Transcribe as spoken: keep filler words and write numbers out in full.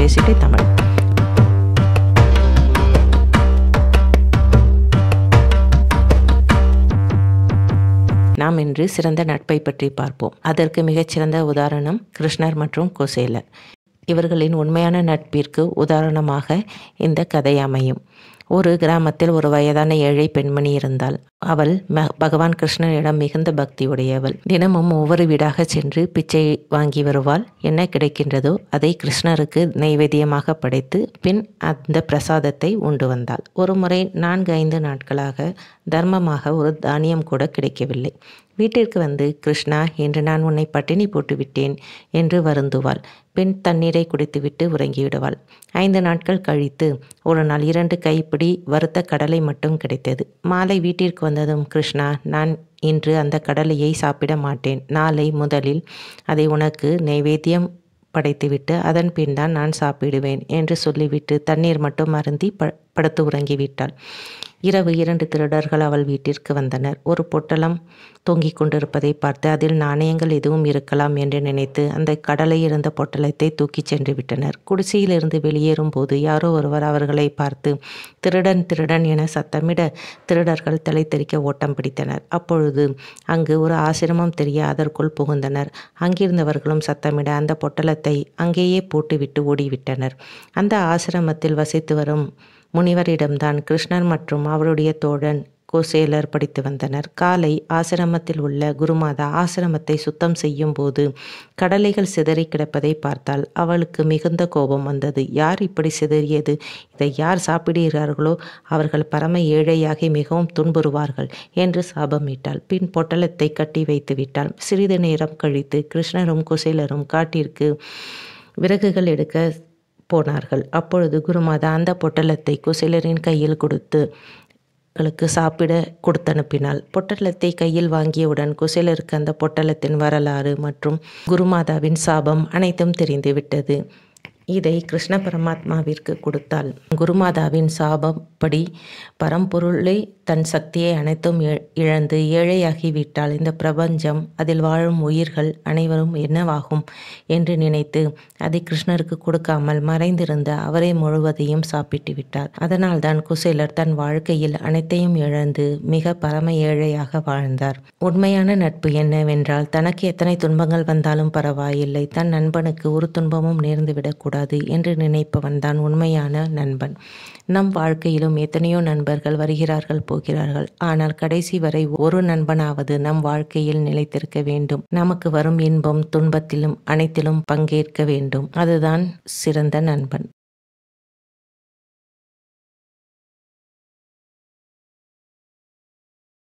பேசிட்டு தமிழ். நாம் இன்று சிறந்த நட்பை பற்றி பார்ப்போம். அதற்கு மிகச்சிறந்த உதாரணம் கிருஷ்ணர் மற்றும் குசேலர். இவர்களின் உண்மையான நட்பிற்கு உதாரணமாக இந்த கதை அமையும். ஒரு கிராமத்தில் ஒரு வயதான ஏழை பெண்மணி இருந்தாள். அவள் ம பகவான் கிருஷ்ணரிடம் மிகுந்த பக்தி உடையவள். தினமும் ஒவ்வொரு வீடாக சென்று பிச்சை வாங்கி வருவாள். என்ன கிடைக்கின்றதோ அதை கிருஷ்ணருக்கு நைவேத்தியமாக படைத்து பின் அந்த பிரசாதத்தை உண்டு வந்தாள். ஒரு முறை நான்கு ஐந்து நாட்களாக தர்மமாக ஒரு தானியம் கூட கிடைக்கவில்லை. வீட்டிற்கு வந்து, கிருஷ்ணா, இன்று நான் உன்னை பட்டினி போட்டு விட்டேன் என்று வருந்துவாள். பின் தண்ணீரை குடித்துவிட்டு உறங்கிவிடுவாள். ஐந்து நாட்கள் கழித்து ஒரு நாள் இரண்டு கைப்பிடி வறுத்த கடலை மட்டும் கிடைத்தது. மாலை வீட்டிற்கு வந்ததும், கிருஷ்ணா, நான் இன்று அந்த கடலையை சாப்பிட மாட்டேன். நாளை முதலில் அதை உனக்கு நைவேத்தியம் படைத்துவிட்டு அதன் பின் தான் நான் சாப்பிடுவேன் என்று சொல்லிவிட்டு தண்ணீர் மட்டும் அருந்தி ப படுத்து உறங்கிவிட்டாள். இரவு இரண்டு திருடர்கள் அவள் வீட்டிற்கு வந்தனர். ஒரு பொட்டலம் தொங்கிக் கொண்டிருப்பதை பார்த்து அதில் நாணயங்கள் எதுவும் இருக்கலாம் என்று நினைத்து அந்த கடலை இருந்த பொட்டலத்தை தூக்கிச் சென்று விட்டனர். குடிசையிலிருந்து வெளியேறும் போது யாரோ ஒருவர் அவர்களை பார்த்து திருடன் திருடன் என சத்தமிட திருடர்கள் தலை தெறிக்க ஓட்டம் பிடித்தனர். அப்பொழுது அங்கு ஒரு ஆசிரமம் தெரிய அதற்குள் புகுந்தனர். அங்கிருந்தவர்களும் சத்தமிட அந்த பொட்டலத்தை அங்கேயே போட்டுவிட்டு ஓடிவிட்டனர். அந்த ஆசிரமத்தில் வசித்து வரும் முனிவரிடம்தான் கிருஷ்ணர் மற்றும் அவருடைய தோழன் குசேலர் படித்து வந்தனர். காலை ஆசிரமத்தில் உள்ள குருமாதா ஆசிரமத்தை சுத்தம் செய்யும் போது கடலைகள் சிதறி கிடப்பதை பார்த்தால் அவளுக்கு மிகுந்த கோபம் வந்தது. யார் இப்படி சிதறியது? இதை யார் சாப்பிடுகிறார்களோ அவர்கள் பரம ஏழையாகி மிகவும் துன்புறுவார்கள் என்று சாபமிட்டாள். பின் பொட்டலத்தை கட்டி வைத்து விட்டாள். சிறிது நேரம் கழித்து கிருஷ்ணரும் குசேலரும் காட்டிற்கு விறகுகள் எடுக்க போனார்கள். அப்பொழுது குருமாதா அந்த பொட்டலத்தை குசேலரின் கையில் கொடுத்து களுக்கு சாப்பிட கொடுத்தனுப்பினாள். பொட்டலத்தை கையில் வாங்கியவுடன் குசேலருக்கு அந்த பொட்டலத்தின் வரலாறு மற்றும் குருமாதாவின் சாபம் அனைத்தும் தெரிந்துவிட்டது. இதை கிருஷ்ண பரமாத்மாவிற்கு கொடுத்தாள். குருமாதாவின் சாபப்படி பரம்பொருளை தன் சக்தியை அனைத்தும் இழந்து ஏழையாகிவிட்டால் இந்த பிரபஞ்சம், அதில் வாழும் உயிர்கள் அனைவரும் என்னவாகும் என்று நினைத்து அதை கிருஷ்ணருக்கு கொடுக்காமல் மறைந்திருந்த அவரை முழுவதையும் சாப்பிட்டு விட்டார். அதனால் தான் குசேலர் தன் வாழ்க்கையில் அனைத்தையும் இழந்து மிக பரம ஏழையாக வாழ்ந்தார். உண்மையான நட்பு என்னவென்றால், தனக்கு எத்தனை துன்பங்கள் வந்தாலும் பரவாயில்லை, தன் நண்பனுக்கு ஒரு துன்பமும் நேர்ந்துவிடக்கூடாது என்று நினைப்பவன் தான் உண்மையான நண்பன். நம் வாழ்க்கையிலும் எத்தனையோ நண்பர்கள் வருகிறார்கள் போகிறார்கள். ஆனால் கடைசி வரை ஒரு நண்பனாவது நம் வாழ்க்கையில் நிலைத்திருக்க வேண்டும். நமக்கு வரும் இன்பம் துன்பத்திலும் அனைத்திலும் பங்கேற்க வேண்டும். அதுதான் சிறந்த நண்பன்.